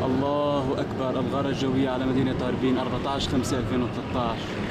الله أكبر. الغارة الجوية على مدينة هاربين 14/5/2013.